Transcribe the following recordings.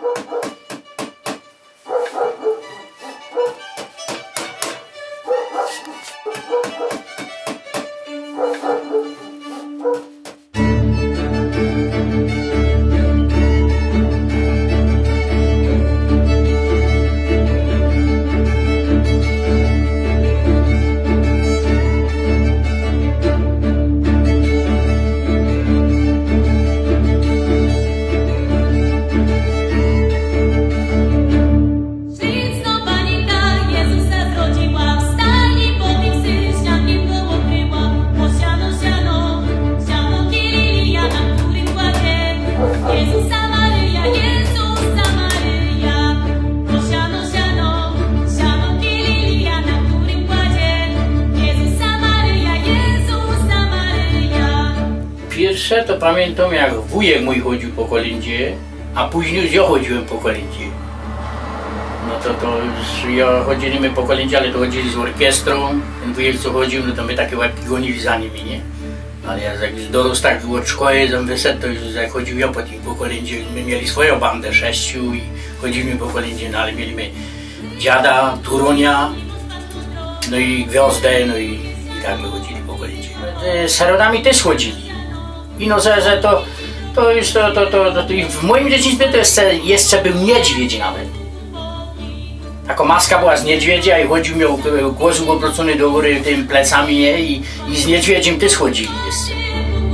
Pierwsze to pamiętam, jak wujek mój chodził po kolędzie, a później już ja chodziłem po kolędzie. No to już ja chodziliśmy po kolędzie, ale to chodzili z orkiestrą. Ten wujek co chodził, no to my takie łapki gonili za nimi, nie? Ale jak już dorósł tak od szkoły, tam wyszedł, to już jak chodził ja po kolędzie, my mieli swoją bandę 6 i chodziliśmy po kolędzie, no ale mieliśmy dziada, Turunia, no i Gwiazdę, no i tak my chodzili po kolędzie. Z Herodami też chodzili. I no, że to już w moim dzieciństwie to jeszcze był niedźwiedź nawet. Taka maska była z niedźwiedzia i chodził, miał głos obrócony do góry tymi plecami, nie? I z niedźwiedziem też chodzili jeszcze.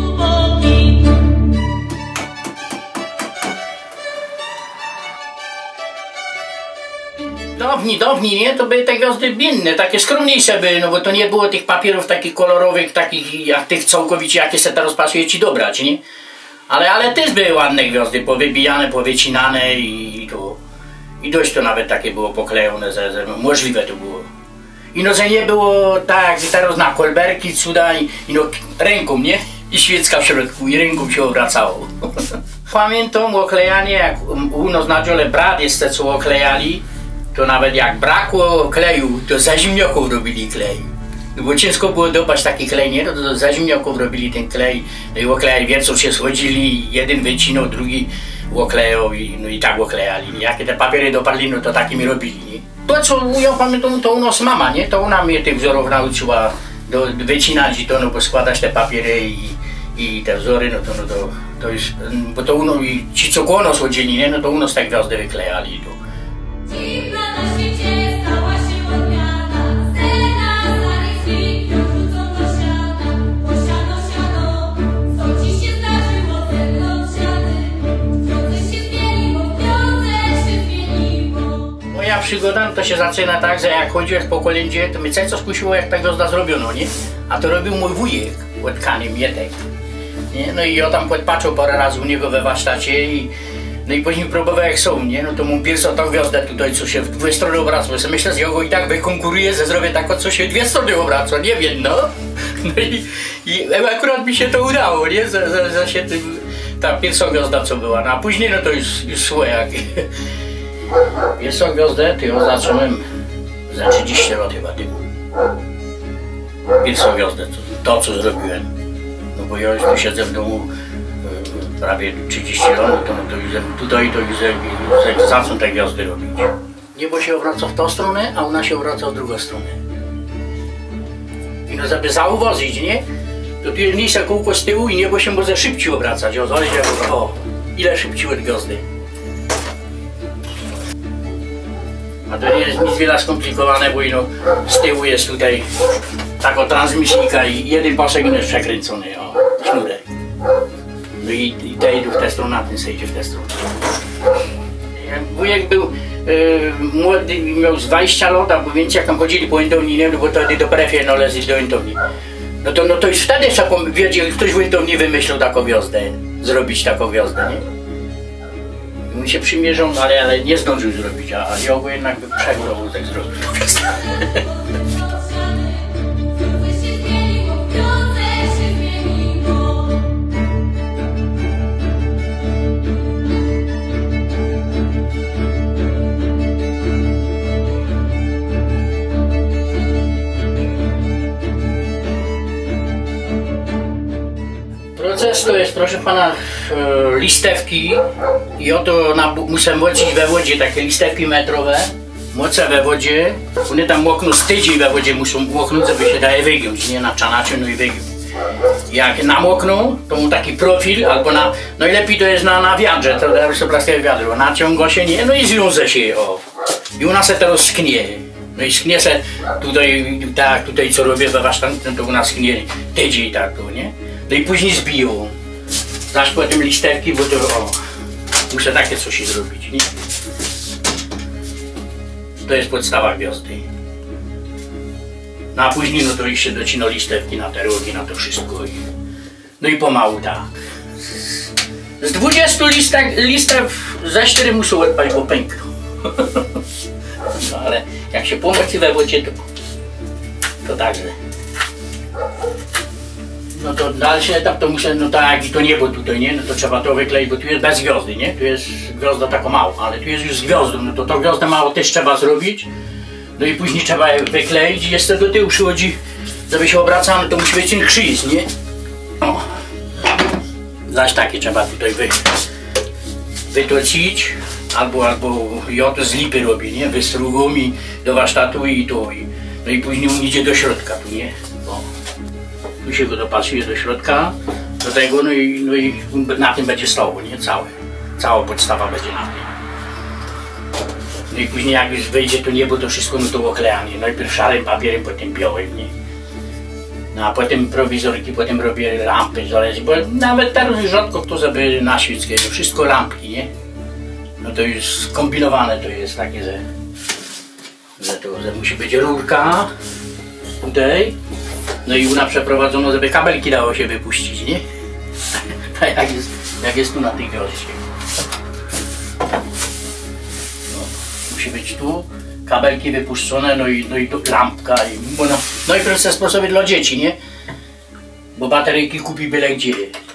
Dawni, nie? To były te gwiazdy biedne, takie skromniejsze były, no bo to nie było tych papierów takich kolorowych, takich jak tych całkowicie, jakie se teraz pasuje ci dobrać, nie? Ale też były ładne gwiazdy, powybijane, powycinane i dość to nawet takie było poklejone, że możliwe to było. I no, że nie było tak jak teraz na kolberki, cuda i no ręką, nie? I świecka w środku i ręką się obracało. Pamiętam oklejanie, jak u nas na dziole brat jeszcze co oklejali, to nawet jak brakło kleju, to za zimnioków robili klej. No bo ciężko było dopać taki klej, nie? No to za zimnioków robili ten klej. No i oklejali, wieczór się schodzili, jeden wycinał, drugi oklejał no i tak oklejali. Jakie te papiery dopadli, no to takimi robili, nie? To co ja pamiętam, to u nas mama, nie? To ona mnie tych wzorów nauczyła wycinać i to, no bo składać te papiery i te wzory, no to już, bo to i ci co koło nas chodzili, nie? No to u nas tak gwiazdy wyklejali. Dziwna na świecie stała się odmiana, scena starych chwil wrzucono siano, siano, co ci się zdarzyło, ten siany, w drodze się zmieniło, w drodze się zmieniło. Moja przygoda to się zaczyna tak, że jak chodziłem po kolędzie, to mnie cały czas kusiło, jak ta gwiazda zrobiono, nie? A to robił mój wujek, łatkany Mietek, nie? No i ja tam podpatrzył parę razy u niego we warsztacie no i później próbował jak są, nie? No to mu pierwszą tą gwiazdę tutaj, co się w dwie strony obraca. Myślę, że ja go i tak wykonkuruję, że zrobię tak, co się w dwie strony obraca, nie wiem, no. No i akurat mi się to udało, nie? Że się ta pierwsza gwiazda co była, no a później no to już szło jak. Pierwszą gwiazdę to ja zacząłem za 30 lat chyba temu. Pierwszą gwiazdę, to co zrobiłem. No bo ja już tu siedzę w domu prawie 30 lat, to już tutaj to już zaczną te gwiazdy robić. Niebo się obraca w tą stronę, a ona się obraca w drugą stronę. I no żeby zauważyć, nie? To tu jest mniejsze kółko z tyłu i niebo się może szybciej obracać. O, ile szybciej od gwiazdy. A to nie jest nic wiele skomplikowane, bo no, z tyłu jest tutaj taka transmisyjka i jeden pasek jest przekręcony, o, sznurek. No i te idą w tę stronę, a ten se idzie w tę stronę. Jak wujek był młody, miał z 20 lat, bo więc jak tam chodzili po Łętowni, no bo wtedy do prefie należy do Łętowni. No to już wtedy wiedział, ktoś w Łętowni wymyślił taką gwiazdę, zrobić taką gwiazdę, nie? On się przymierzał, ale nie zdążył zrobić, a ja go jednak przegrał, tak zrobił. Proces to jest, proszę pana, listewki i oto muszę młocić we wodzie takie listewki metrowe. Mocę we wodzie, one tam mokną z tydzień we wodzie, muszą moknąć, żeby się daje wygiąć, nie na czanacie, no i wygiąć. Jak namokną, to mu taki profil, albo najlepiej to jest na wiadrze, to daje sobie plastikę wiadro, naciąga się, nie, no i zwiąże się, o. I u nas się teraz sknie. No i sknie się tutaj, tak, tutaj co robię we warsztacie, to u nas sknie tydzień tak, to, nie? No i później zbiją. Zaś potem listewki, bo to, o, muszę takie coś zrobić, nie? To jest podstawa gwiazdy. No a później no to jeszcze docino listewki na te rogi, na to wszystko. No i pomału tak. Z 20 listew ze 4 muszą odpaść, bo pękną. No ale jak się pomocy we wodzie, to także. No to dalszy etap to muszę, no tak jak i to niebo tutaj, nie? No to trzeba to wykleić, bo tu jest bez gwiazdy, nie? Tu jest gwiazda taka mała, ale tu jest już z gwiazdą, no to gwiazdę małą też trzeba zrobić. No i później trzeba je wykleić i jeszcze do tyłu przychodzi, żeby się obracano, to musi być ten krzyż, nie? No. Zaś takie trzeba tutaj wytocić, albo ja to z lipy robię, nie? Wystrugą mi do warsztatu i to. No i później on idzie do środka, tu nie? No. Tu się go dopasuje do środka, do tego, no i na tym będzie stało, nie? Cała podstawa będzie na tym. No i później jak już wyjdzie to niebo, to wszystko no to oklejanie. Najpierw szarym papierem, potem białym, nie? No a potem prowizorki, potem robię lampy, zależy, bo nawet teraz rzadko kto sobie na świeckie, to wszystko lampki, nie? No to już skombinowane to jest takie, że musi być rurka tutaj. No i ona przeprowadzono, żeby kabelki dało się wypuścić, nie? Tak jak jest tu na tej gwiazdzie. No, musi być tu kabelki wypuszczone, no i tu lampka. No i proste sposoby dla dzieci, nie? Bo bateryjki kupi byle gdzie.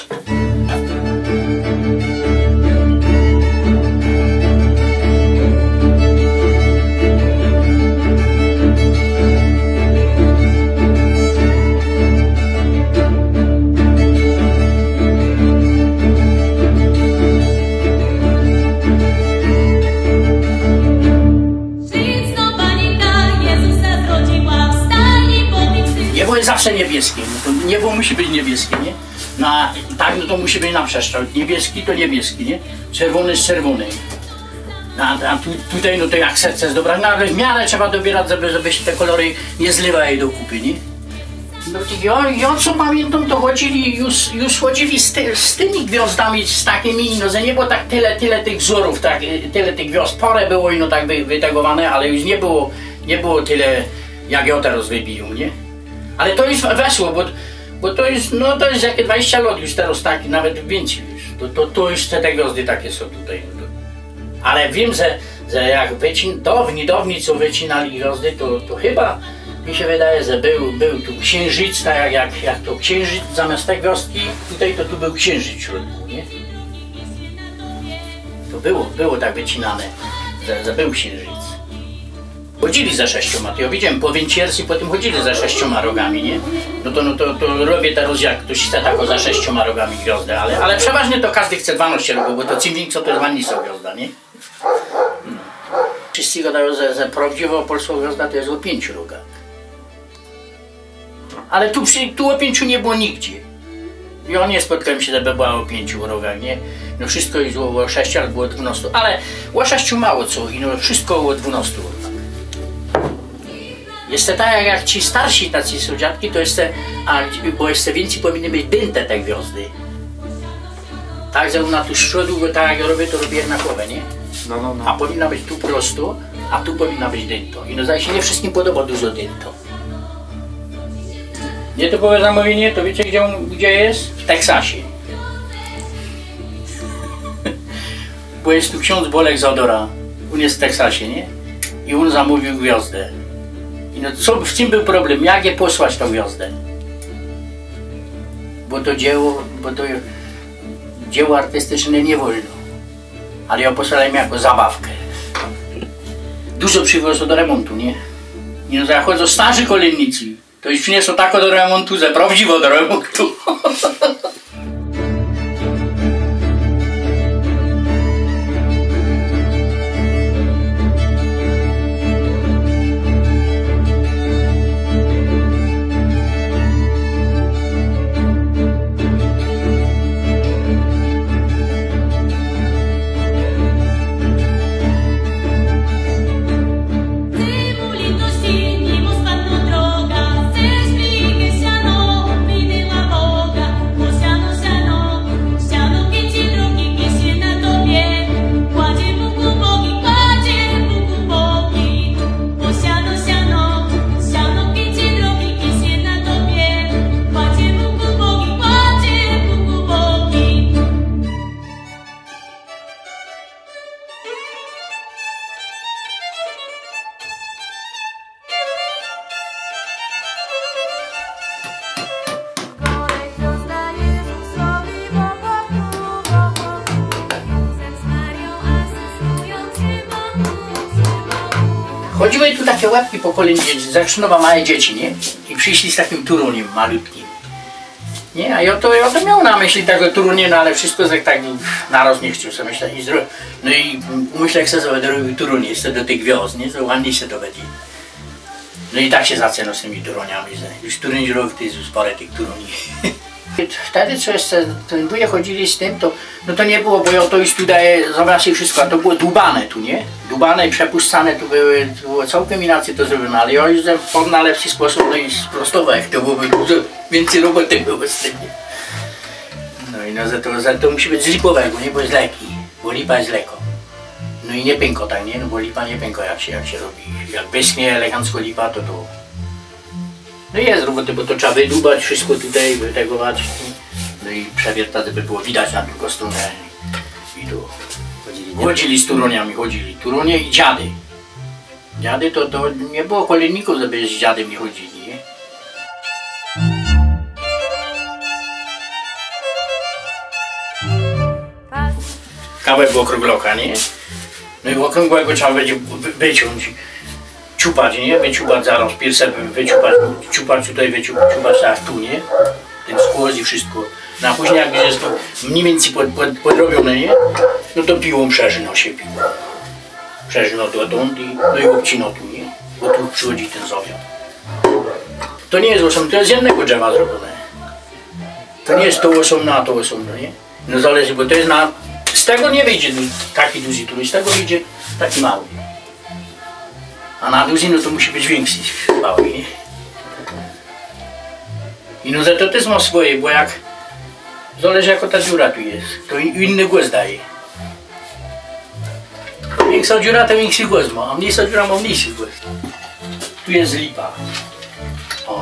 Niebo jest zawsze niebieskie, no to niebo musi być niebieskie, nie? Tak, no to musi być na przestrzał. Niebieski to niebieski, nie? Czerwony z czerwony. A tutaj no to jak serce jest dobra, no ale w miarę trzeba dobierać, żeby się te kolory nie zlywały do kupy, nie? No ja co pamiętam, to chodzili, już chodzili z tymi gwiazdami, z takimi, no że nie było tak tyle tych wzorów, tak, tyle tych gwiazd, parę było no tak wytegowane, ale już nie było tyle, jak ja teraz wybiją, nie? Ale to już weszło, bo to jest, no to jest jakie 20 lat już teraz taki, nawet więcej już. To już te gwiazdy takie są tutaj. Ale wiem, że jak dawni co wycinali gwiazdy, to chyba mi się wydaje, że był tu księżyc, tak jak to księżyc zamiast tej gwiazdki, tutaj to tu był księżyc w środku, nie? To było tak wycinane, że był księżyc. Chodzili za 6, to ja widziałem po Więciercy, potem chodzili za 6 rogami, nie? No to robię teraz jak ktoś chce taką za 6 rogami gwiazdę, ale przeważnie to każdy chce 12 rogów, bo to czym większa to jest ładniejsza gwiazda, nie? No. Wszyscy gadają, że prawdziwa polska gwiazda to jest o 5 rogach. Ale tu o 5 nie było nigdzie. Ja nie spotkałem się, żeby była o 5 rogach, nie? No wszystko jest o 6 albo o 12, ale o 6 mało co i no wszystko o 12 rogach. Jeszcze tak jak ci starsi tacy są dziadki, to jeszcze, bo jeszcze więcej powinny być dęte te gwiazdy. Tak, że ona tu z przodu, bo tak jak ja robię, to robię jednakowe, nie? No. A powinna być tu prosto, a tu powinna być dęto. I no zdaje się, nie wszystkim podoba dużo dęto. Nietypowe zamówienie, to wiecie gdzie jest? W Teksasie. Bo jest tu ksiądz Bolek Zadora, on jest w Teksasie, nie? I on zamówił gwiazdę. I no w czym był problem? Jak je posłać tą gwiazdę? Bo to dzieło artystyczne nie wolno. Ale ja posłałem jako zabawkę. Dużo przywiozło do remontu, nie? I no zachodzą starzy kolejnicy. To już przyniosło tako do remontu, że prawdziwo do remontu. chodziły tu takie łapki po kolei Zakrzynowa małe dzieci, nie? I przyszli z takim turuniem malutkim. Nie, a ja to miał na myśli tego turunie, no ale wszystko tak naraz nie chciał sobie myśleć. No i myślę, jak sobie robił turunie, jeszcze do tych gwiazd, nie? To ładnie się to będzie. No i tak się zaczęło z tymi turuniami, że już turyń robił, to jest już parę tych turuni. Wtedy co jeszcze, wuje chodzili z tym, no to nie było, bo ja to już tutaj, zobaczcie wszystko, a to było dłubane tu, nie? Dłubane i przepuszczane tu było całkiem inaczej to zrobione, ale ja już w najlepszy sposób, no i sprostował, jak to byłoby dużo więcej roboty było z tym. No i no za to musi być z lipowego, nie? Bo jest lekki, bo lipa jest lekko. No i nie pęko tak, nie? No bo lipa nie pęko jak się robi. Jak wyschnie elegancko lipa, to no jest roboty, bo to trzeba wydłubać wszystko tutaj, wytegować. No i przewiertać, żeby było widać na drugą stronę. I tu chodzili z turoniami, turonie i dziady. Dziady to nie było kolejników, żeby z dziadem nie chodzili, nie? Kawałek okrągloka, nie? No i okrągłego trzeba będzie wyciąć. Ciupać, nie? Wyciupać zaraz, pierwsze wyciupać, ciupać tutaj, wyciupać tak tu, nie? Ten skłos i wszystko. No a później jak jest to mniej więcej podrobione, nie? No to piłą przeżyno się piło. Przeżyno to dąd no i obcino tu, nie? Bo tu przychodzi ten zowiat. To nie jest osobno, to jest z jednego drzewa zrobione. To nie jest to osobno, a to osobno, nie? No zależy, bo to jest na... Z tego nie wyjdzie taki duży tury, z tego wyjdzie taki mały. A na duży no to musi być większy mały, nie? I no za to też ma swoje, bo jak... Zależy jaka ta dziura tu jest, to inny głos daje. Większa dziura to większy głos ma, a mniejsza dziura ma mniejszy głos. Tu jest lipa. O.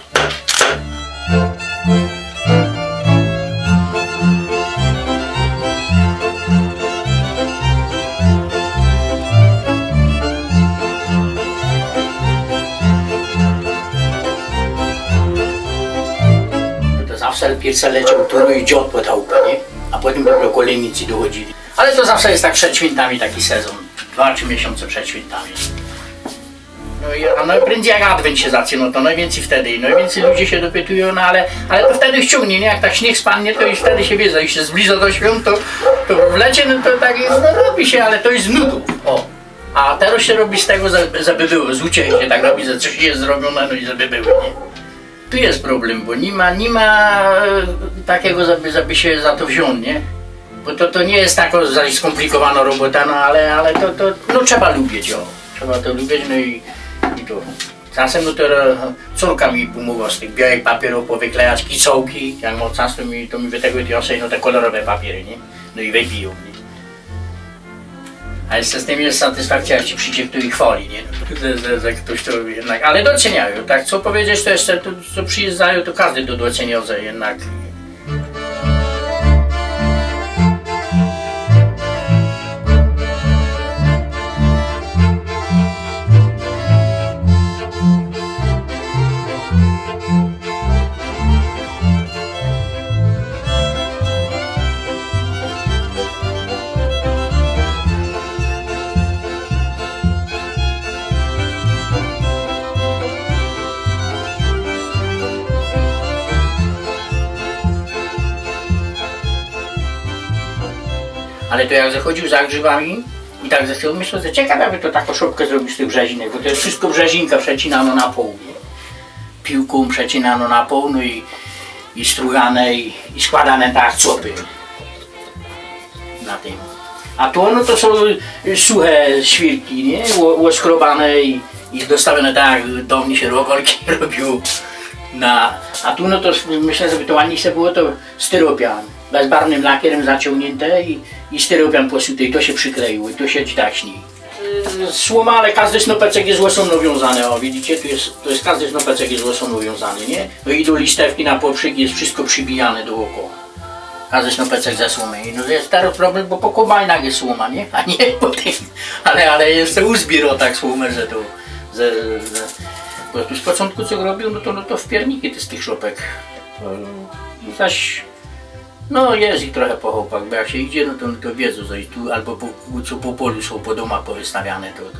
Zawsze pierwsze leciał turu i dziot po chałupę, nie? A potem dopiero kolejnicy dochodzili. Ale to zawsze jest tak przed świętami taki sezon, 2-3 miesiące przed świętami. No i prędzej jak adwent się zacznie, no to najwięcej wtedy, najwięcej ludzie się dopytują, no ale to wtedy ściągnie, nie? Jak tak śnieg spadnie, to już wtedy się wiedza, już się zbliża do świąt, to w lecie no to tak no, robi się, ale to jest z nudów. O. A teraz się robi z tego, żeby było, z uciechy się tak robi, że coś jest zrobione, no i żeby było, nie? Tu jest problem, bo nie ma takiego, żeby się za to wziąć, nie? Bo to nie jest taka skomplikowana robota, no ale no trzeba lubić, o. Trzeba to lubić, no i to. Czasem no to córka mi pomogła z tych białych papierów powyklejać kicołki, jak ma czas to mi wytegły no te kolorowe papiery, nie? No i wybiją, nie? A jeszcze z tym jest satysfakcja, jak ci przyjdzie kto i chwali, nie? Że ktoś to jednak, ale doceniają, tak? Co powiedzieć, to jeszcze, co przyjeżdżają, to każdy to docenia, że jednak... Ale to jak zachodził za grzybami i tak zaczął myśleć, że ciekawe, aby to taką szopkę zrobić z tych brzezinek, bo to jest wszystko brzezinka przecinano na pół, nie? Piłką przecinano na pół, no i strugane i składane tak jak copy na tym. A to no to są suche świrki, nie? Oskrobane i dostawione tak jak do mnie się rogolki robił. A tu no to myślę, żeby to ładniejsze było, to styropian. Bezbarwnym lakierem zaciągnięte i styropian posyty i to się przykleiło i to się taśni. Słoma, ale każdy snopeczek jest łosą wiązany, o widzicie, to jest każdy snopeczek jest łosą wiązany, nie? No i do listewki na poprzek jest wszystko przybijane dookoła. Każdy snopeczek ze słomy. No to jest teraz problem, bo po kombajnach jest słoma, nie? A nie po tym, ale jeszcze uzbiero tak słomę, że to... Bo tu z początku co robił, no to w pierniki z tych szopek. Zaś... No jest ich trochę po chłopach, bo jak się idzie, no to wiedzą, że tu albo co po polu są po domach powystawiane, to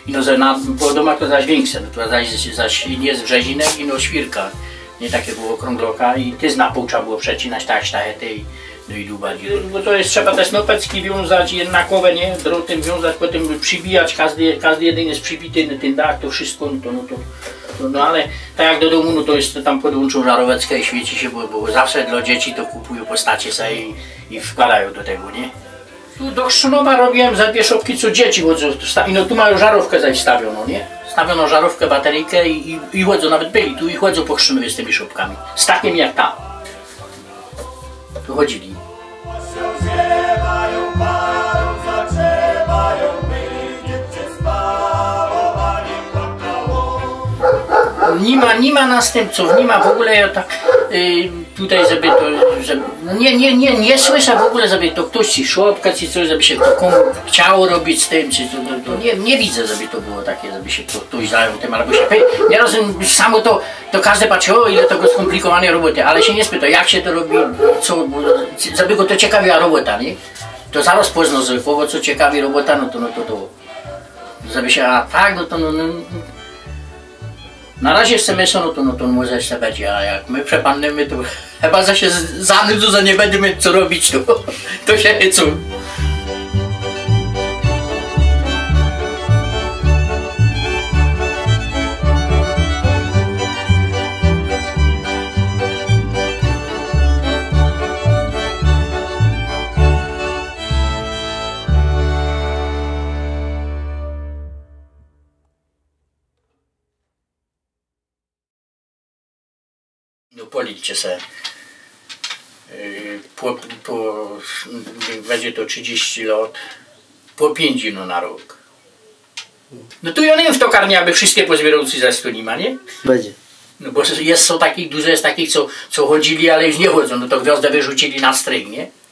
I no po domach to zaś większe, no to zaś jest wrzezinek i no świrka. Nie takie było okrągloka i ty na pół trzeba było przecinać tak sztachety i no i dłubać. Bo to jest, trzeba te snopecki wiązać jednakowe, nie? Drotem wiązać, potem przybijać, każdy jeden jest przybity na ten dach, to wszystko, no ale tak jak do domu, no to jest tam podłączą żaróweczkę i świeci się, bo zawsze dla dzieci to kupują postacie sobie i wkładają do tego, nie? Tu do chrzcinowa robiłem za dwie szopki, co dzieci chodzą, i no tu mają żarówkę zaś stawioną, nie? Stawiono żarówkę, bateryjkę i chodzą, nawet byli tu i chodzą po chrzcinowie z tymi szopkami. Z takim jak tam. Tu chodzili. Nie ma następców, nie ma w ogóle tak tutaj, żeby to, nie słyszę w ogóle, żeby to ktoś ci szłopka, czy coś, żeby się to komu chciało robić z tym, czy to nie widzę, żeby to było takie, żeby się ktoś zajął tym, albo się, nieraz samo to każdy patrzy, o ile to skomplikowane roboty, ale się nie spyta, jak się to robi, co, żeby go to ciekawiła robota, nie? To zaraz poznał zwykłego, co ciekawi robota, no to, żeby się, a tak, no. Na razie jeszcze myślę, no to może jeszcze będzie, a jak my przepadniemy, to chyba za się zanudzą, że nie będziemy co robić, to się co. No policzcie se, będzie to 30 lat, po 5 no na rok. No tu ja nie wiem w tokarni, aby wszystkie pozbierałcy za 100 nie ma, nie? Będzie. No bo są takich, dużo jest takich, co chodzili, ale już nie chodzą, no to gwiazdę wyrzucili na stryk, nie?